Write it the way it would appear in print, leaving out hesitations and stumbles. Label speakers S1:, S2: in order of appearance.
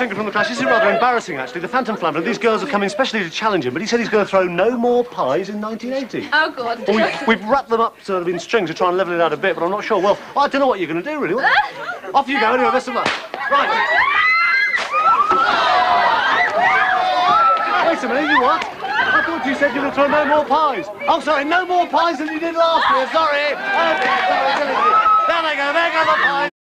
S1: single from the class. This is rather embarrassing, actually. The Phantom Flamboyant, these girls have come in specially to challenge him, but he said he's going to throw no more pies in 1980.
S2: Oh, God.
S1: Well, we've wrapped them up sort of in strings to try and level it out a bit, but I'm not sure. Well, I don't know what you're going to do, really. Off you go, anyway, best of luck. Right. Wait a minute, you what? I thought you said you were going to throw no more pies. Oh, sorry, no more pies than you did last year, sorry. Oh, dear, sorry. There they go, there go the pies.